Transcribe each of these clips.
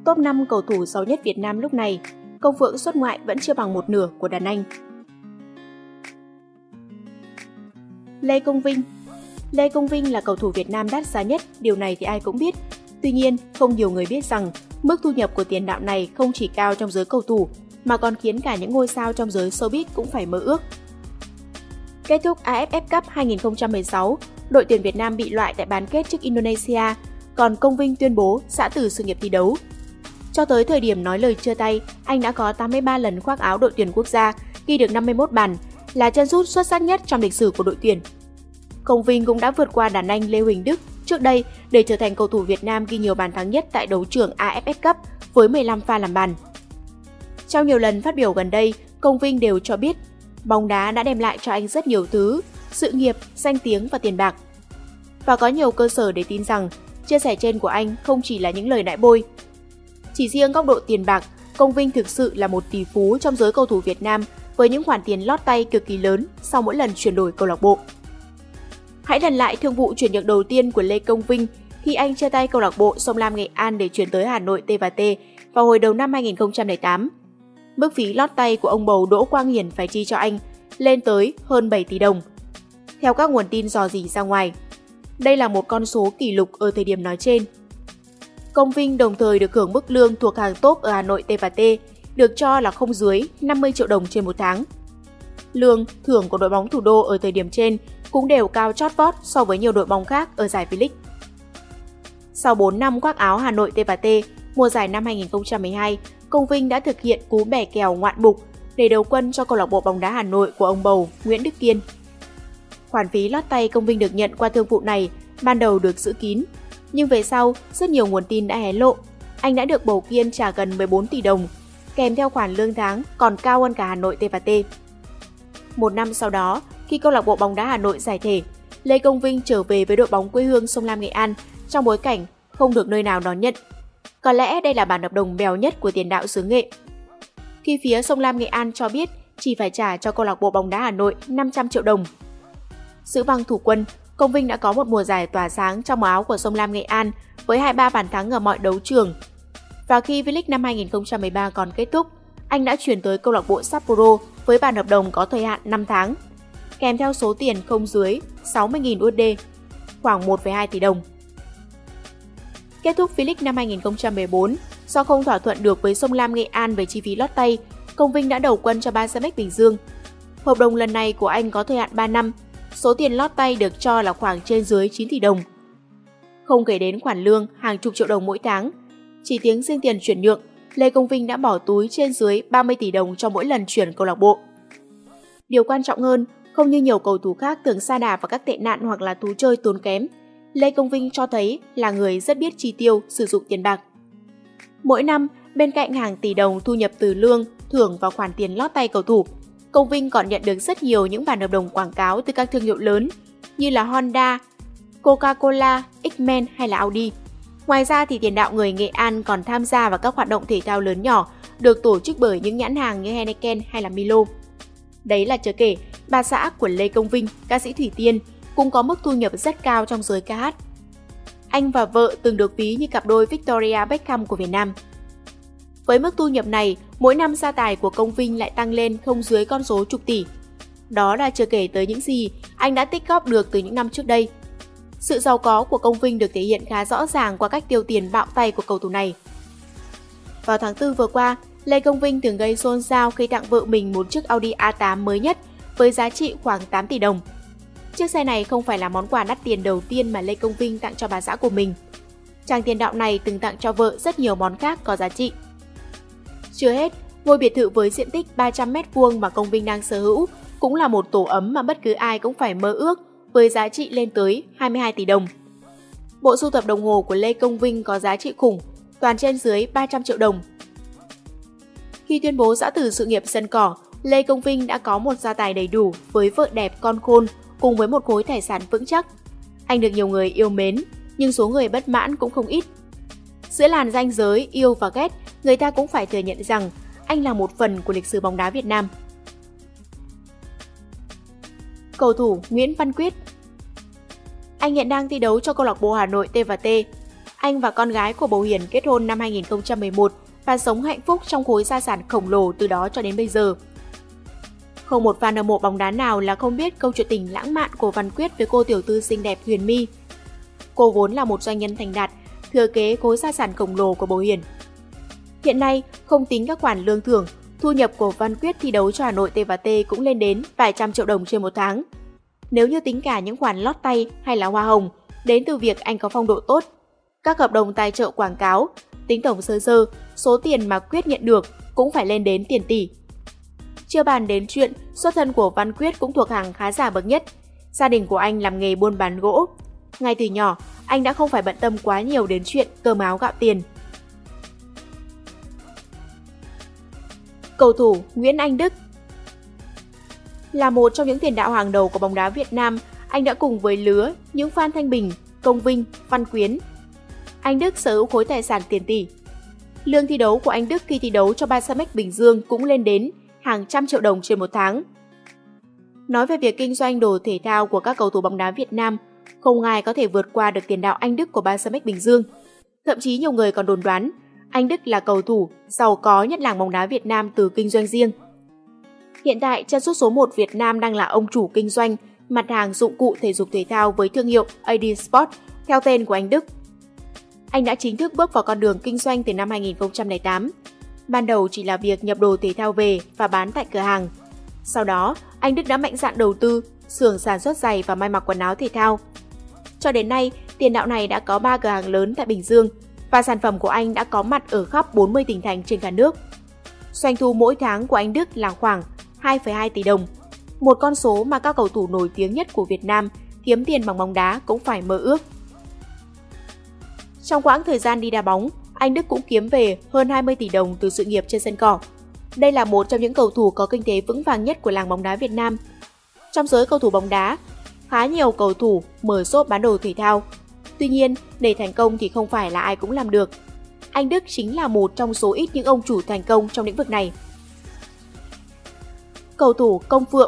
top 5 cầu thủ giàu nhất Việt Nam lúc này, công phượng xuất ngoại vẫn chưa bằng một nửa của đàn anh. Lê Công Vinh. Lê Công Vinh là cầu thủ Việt Nam đắt giá nhất, điều này thì ai cũng biết. Tuy nhiên, không nhiều người biết rằng mức thu nhập của tiền đạo này không chỉ cao trong giới cầu thủ, mà còn khiến cả những ngôi sao trong giới showbiz cũng phải mơ ước. Kết thúc AFF Cup 2016, đội tuyển Việt Nam bị loại tại bán kết trước Indonesia, còn Công Vinh tuyên bố giã từ sự nghiệp thi đấu. Cho tới thời điểm nói lời chia tay, anh đã có 83 lần khoác áo đội tuyển quốc gia, ghi được 51 bàn, là chân sút xuất sắc nhất trong lịch sử của đội tuyển. Công Vinh cũng đã vượt qua đàn anh Lê Huỳnh Đức trước đây để trở thành cầu thủ Việt Nam ghi nhiều bàn thắng nhất tại đấu trường AFF Cup với 15 pha làm bàn. Trong nhiều lần phát biểu gần đây, Công Vinh đều cho biết bóng đá đã đem lại cho anh rất nhiều thứ, sự nghiệp, danh tiếng và tiền bạc. Và có nhiều cơ sở để tin rằng chia sẻ trên của anh không chỉ là những lời nãi bôi. Chỉ riêng góc độ tiền bạc, Công Vinh thực sự là một tỷ phú trong giới cầu thủ Việt Nam với những khoản tiền lót tay cực kỳ lớn sau mỗi lần chuyển đổi câu lạc bộ. Hãy lần lại thương vụ chuyển nhượng đầu tiên của Lê Công Vinh khi anh chia tay câu lạc bộ Sông Lam Nghệ An để chuyển tới Hà Nội T&T vào hồi đầu năm 2008. Mức phí lót tay của ông bầu Đỗ Quang Hiển phải chi cho anh lên tới hơn 7 tỷ đồng. Theo các nguồn tin rò rỉ ra ngoài, đây là một con số kỷ lục ở thời điểm nói trên. Công Vinh đồng thời được hưởng mức lương thuộc hàng top ở Hà Nội T&T, được cho là không dưới 50 triệu đồng trên một tháng. Lương, thưởng của đội bóng thủ đô ở thời điểm trên cũng đều cao chót vót so với nhiều đội bóng khác ở giải V-League. Sau 4 năm khoác áo Hà Nội T&T, mùa giải năm 2012, Công Vinh đã thực hiện cú bẻ kèo ngoạn mục để đầu quân cho câu lạc bộ bóng đá Hà Nội của ông bầu Nguyễn Đức Kiên. Khoản phí lót tay Công Vinh được nhận qua thương vụ này ban đầu được giữ kín, nhưng về sau, rất nhiều nguồn tin đã hé lộ, anh đã được bầu Kiên trả gần 14 tỷ đồng, kèm theo khoản lương tháng còn cao hơn cả Hà Nội T&T. Một năm sau đó, khi câu lạc bộ bóng đá Hà Nội giải thể, Lê Công Vinh trở về với đội bóng quê hương Sông Lam Nghệ An trong bối cảnh không được nơi nào đón nhận. Có lẽ đây là bản hợp đồng bèo nhất của tiền đạo xứ Nghệ. Khi phía Sông Lam Nghệ An cho biết chỉ phải trả cho câu lạc bộ bóng đá Hà Nội 500 triệu đồng. Giữ bằng thủ quân, Công Vinh đã có một mùa giải tỏa sáng trong áo của Sông Lam Nghệ An với 23 bàn thắng ở mọi đấu trường. Và khi V-League năm 2013 còn kết thúc, anh đã chuyển tới câu lạc bộ Sapporo với bản hợp đồng có thời hạn 5 tháng, kèm theo số tiền không dưới 60.000 USD, khoảng 1,2 tỷ đồng. Kết thúc V-League năm 2014, do không thỏa thuận được với Sông Lam Nghệ An về chi phí lót tay, Công Vinh đã đầu quân cho Basamek Bình Dương. Hợp đồng lần này của anh có thời hạn 3 năm, số tiền lót tay được cho là khoảng trên dưới 9 tỷ đồng. Không kể đến khoản lương hàng chục triệu đồng mỗi tháng, chỉ tính riêng tiền chuyển nhượng, Lê Công Vinh đã bỏ túi trên dưới 30 tỷ đồng cho mỗi lần chuyển câu lạc bộ. Điều quan trọng hơn, không như nhiều cầu thủ khác thường sa đà vào các tệ nạn hoặc là thú chơi tốn kém, Lê Công Vinh cho thấy là người rất biết chi tiêu, sử dụng tiền bạc. Mỗi năm, bên cạnh hàng tỷ đồng thu nhập từ lương, thưởng và khoản tiền lót tay cầu thủ, Công Vinh còn nhận được rất nhiều những bản hợp đồng quảng cáo từ các thương hiệu lớn như là Honda, Coca-Cola, X-Men hay là Audi. Ngoài ra thì tiền đạo người Nghệ An còn tham gia vào các hoạt động thể thao lớn nhỏ được tổ chức bởi những nhãn hàng như Heineken hay là Milo. Đấy là chưa kể, bà xã của Lê Công Vinh, ca sĩ Thủy Tiên, cũng có mức thu nhập rất cao trong giới ca hát. Anh và vợ từng được ví như cặp đôi Victoria Beckham của Việt Nam. Với mức thu nhập này, mỗi năm gia tài của Công Vinh lại tăng lên không dưới con số chục tỷ. Đó là chưa kể tới những gì anh đã tích góp được từ những năm trước đây. Sự giàu có của Công Vinh được thể hiện khá rõ ràng qua cách tiêu tiền bạo tay của cầu thủ này. Vào tháng 4 vừa qua, Lê Công Vinh từng gây xôn xao khi tặng vợ mình một chiếc Audi A8 mới nhất với giá trị khoảng 8 tỷ đồng. Chiếc xe này không phải là món quà đắt tiền đầu tiên mà Lê Công Vinh tặng cho bà xã của mình. Chàng tiền đạo này từng tặng cho vợ rất nhiều món khác có giá trị. Chưa hết, ngôi biệt thự với diện tích 300m² mà Công Vinh đang sở hữu cũng là một tổ ấm mà bất cứ ai cũng phải mơ ước với giá trị lên tới 22 tỷ đồng. Bộ sưu tập đồng hồ của Lê Công Vinh có giá trị khủng, toàn trên dưới 300 triệu đồng. Khi tuyên bố giã từ sự nghiệp sân cỏ, Lê Công Vinh đã có một gia tài đầy đủ với vợ đẹp con khôn cùng với một khối tài sản vững chắc. Anh được nhiều người yêu mến, nhưng số người bất mãn cũng không ít. Giữa làn ranh giới yêu và ghét, người ta cũng phải thừa nhận rằng anh là một phần của lịch sử bóng đá Việt Nam. Cầu thủ Nguyễn Văn Quyết. Anh hiện đang thi đấu cho câu lạc bộ Hà Nội T&T. Anh và con gái của Bầu Hiền kết hôn năm 2011 và sống hạnh phúc trong khối gia sản khổng lồ từ đó cho đến bây giờ. Không một fan hâm mộ bóng đá nào là không biết câu chuyện tình lãng mạn của Văn Quyết với cô tiểu thư xinh đẹp Huyền My. Cô vốn là một doanh nhân thành đạt, thừa kế khối gia sản khổng lồ của Bầu Hiền. Hiện nay, không tính các khoản lương thưởng, thu nhập của Văn Quyết thi đấu cho Hà Nội T&T cũng lên đến vài trăm triệu đồng trên một tháng. Nếu như tính cả những khoản lót tay hay là hoa hồng đến từ việc anh có phong độ tốt, các hợp đồng tài trợ quảng cáo, tính tổng sơ sơ, số tiền mà Quyết nhận được cũng phải lên đến tiền tỷ. Chưa bàn đến chuyện xuất thân của Văn Quyết cũng thuộc hàng khá giả bậc nhất. Gia đình của anh làm nghề buôn bán gỗ. Ngay từ nhỏ, anh đã không phải bận tâm quá nhiều đến chuyện cơm áo gạo tiền. Cầu thủ Nguyễn Anh Đức là một trong những tiền đạo hàng đầu của bóng đá Việt Nam, anh đã cùng với lứa những Phan Thanh Bình, Công Vinh, Văn Quyến. Anh Đức sở hữu khối tài sản tiền tỷ. Lương thi đấu của anh Đức khi thi đấu cho Barca Bình Dương cũng lên đến hàng trăm triệu đồng trên một tháng. Nói về việc kinh doanh đồ thể thao của các cầu thủ bóng đá Việt Nam, không ai có thể vượt qua được tiền đạo Anh Đức của Barca Bình Dương. Thậm chí nhiều người còn đồn đoán Anh Đức là cầu thủ giàu có nhất làng bóng đá Việt Nam từ kinh doanh riêng. Hiện tại, chân sút số 1 Việt Nam đang là ông chủ kinh doanh mặt hàng dụng cụ thể dục thể thao với thương hiệu AD Sport theo tên của anh Đức. Anh đã chính thức bước vào con đường kinh doanh từ năm 2008. Ban đầu chỉ là việc nhập đồ thể thao về và bán tại cửa hàng. Sau đó, anh Đức đã mạnh dạn đầu tư, xưởng sản xuất giày và may mặc quần áo thể thao. Cho đến nay, tiền đạo này đã có 3 cửa hàng lớn tại Bình Dương và sản phẩm của anh đã có mặt ở khắp 40 tỉnh thành trên cả nước. Doanh thu mỗi tháng của anh Đức là khoảng 2,2 tỷ đồng, một con số mà các cầu thủ nổi tiếng nhất của Việt Nam kiếm tiền bằng bóng đá cũng phải mơ ước. Trong quãng thời gian đi đá bóng, anh Đức cũng kiếm về hơn 20 tỷ đồng từ sự nghiệp trên sân cỏ. Đây là một trong những cầu thủ có kinh tế vững vàng nhất của làng bóng đá Việt Nam. Trong giới cầu thủ bóng đá, khá nhiều cầu thủ mở shop bán đồ thể thao. Tuy nhiên, để thành công thì không phải là ai cũng làm được. Anh Đức chính là một trong số ít những ông chủ thành công trong lĩnh vực này. Cầu thủ Công Phượng.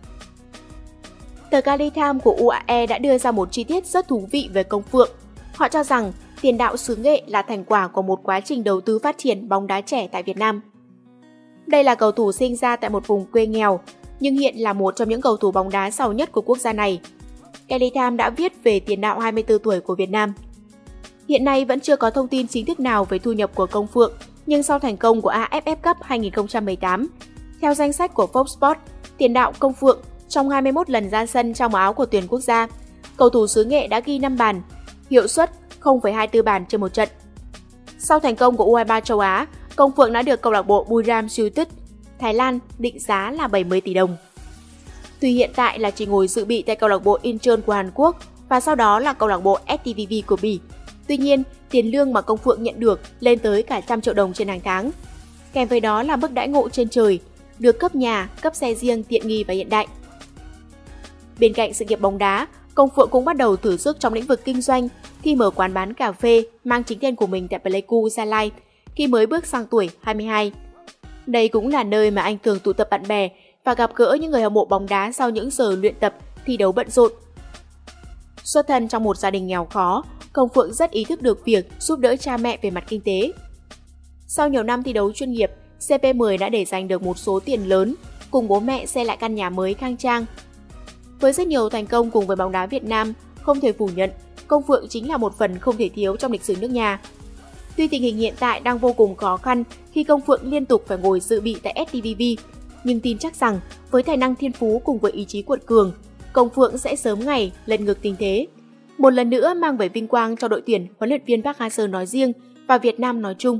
Tờ Cali Times của UAE đã đưa ra một chi tiết rất thú vị về Công Phượng. Họ cho rằng tiền đạo xứ Nghệ là thành quả của một quá trình đầu tư phát triển bóng đá trẻ tại Việt Nam. Đây là cầu thủ sinh ra tại một vùng quê nghèo, nhưng hiện là một trong những cầu thủ bóng đá giàu nhất của quốc gia này. Cali Times đã viết về tiền đạo 24 tuổi của Việt Nam. Hiện nay vẫn chưa có thông tin chính thức nào về thu nhập của Công Phượng, nhưng sau thành công của AFF Cup 2018, theo danh sách của Fox Sports, tiền đạo Công Phượng trong 21 lần ra sân trong áo của tuyển quốc gia, cầu thủ xứ Nghệ đã ghi 5 bàn, hiệu suất 0,24 bàn trên một trận. Sau thành công của U23 châu Á, Công Phượng đã được câu lạc bộ Buriram United, Thái Lan định giá là 70 tỷ đồng. Tuy hiện tại là chỉ ngồi dự bị tại câu lạc bộ Incheon của Hàn Quốc và sau đó là câu lạc bộ STVV của Bỉ. Tuy nhiên, tiền lương mà Công Phượng nhận được lên tới cả 100 triệu đồng trên hàng tháng. Kèm với đó là mức đãi ngộ trên trời, được cấp nhà, cấp xe riêng tiện nghi và hiện đại. Bên cạnh sự nghiệp bóng đá, Công Phượng cũng bắt đầu thử sức trong lĩnh vực kinh doanh khi mở quán bán cà phê mang chính tên của mình tại Pleiku, Gia Lai khi mới bước sang tuổi 22. Đây cũng là nơi mà anh thường tụ tập bạn bè và gặp gỡ những người hâm mộ bóng đá sau những giờ luyện tập, thi đấu bận rộn. Xuất thân trong một gia đình nghèo khó, Công Phượng rất ý thức được việc giúp đỡ cha mẹ về mặt kinh tế. Sau nhiều năm thi đấu chuyên nghiệp, CP10 đã để dành được một số tiền lớn, cùng bố mẹ xây lại căn nhà mới khang trang. Với rất nhiều thành công cùng với bóng đá Việt Nam, không thể phủ nhận, Công Phượng chính là một phần không thể thiếu trong lịch sử nước nhà. Tuy tình hình hiện tại đang vô cùng khó khăn khi Công Phượng liên tục phải ngồi dự bị tại STVV, nhưng tin chắc rằng với tài năng thiên phú cùng với ý chí cuột cường, Công Phượng sẽ sớm ngày lật ngược tình thế. Một lần nữa mang về vinh quang cho đội tuyển huấn luyện viên Park Hang-seo nói riêng và Việt Nam nói chung.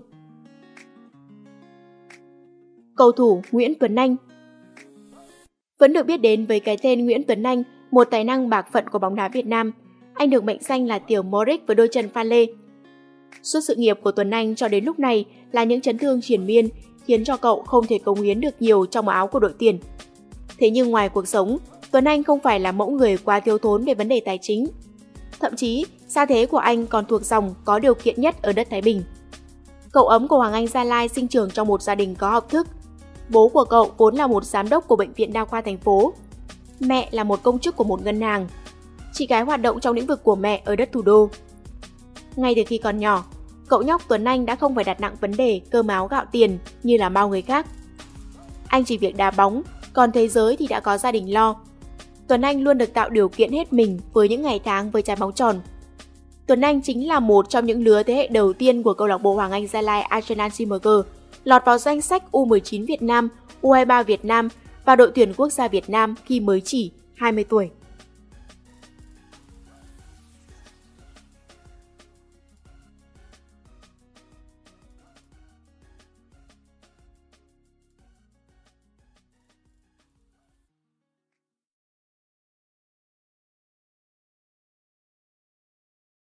Cầu thủ Nguyễn Tuấn Anh vẫn được biết đến với cái tên Nguyễn Tuấn Anh, một tài năng bạc phận của bóng đá Việt Nam. Anh được mệnh danh là Tiểu Modric với đôi chân pha lê. Suốt sự nghiệp của Tuấn Anh cho đến lúc này là những chấn thương triền miên khiến cho cậu không thể cống hiến được nhiều trong màu áo của đội tuyển. Thế nhưng ngoài cuộc sống, Tuấn Anh không phải là mẫu người quá thiếu thốn về vấn đề tài chính. Thậm chí, gia thế của anh còn thuộc dòng có điều kiện nhất ở đất Thái Bình. Cậu ấm của Hoàng Anh Gia Lai sinh trưởng trong một gia đình có học thức. Bố của cậu vốn là một giám đốc của bệnh viện đa khoa thành phố. Mẹ là một công chức của một ngân hàng. Chị gái hoạt động trong lĩnh vực của mẹ ở đất thủ đô. Ngay từ khi còn nhỏ, cậu nhóc Tuấn Anh đã không phải đặt nặng vấn đề cơm áo gạo tiền như là bao người khác. Anh chỉ việc đá bóng, còn thế giới thì đã có gia đình lo. Tuấn Anh luôn được tạo điều kiện hết mình với những ngày tháng với trái bóng tròn. Tuấn Anh chính là một trong những lứa thế hệ đầu tiên của câu lạc bộ Hoàng Anh Gia Lai Arsenal CMG, lọt vào danh sách U19 Việt Nam, U23 Việt Nam và đội tuyển quốc gia Việt Nam khi mới chỉ 20 tuổi.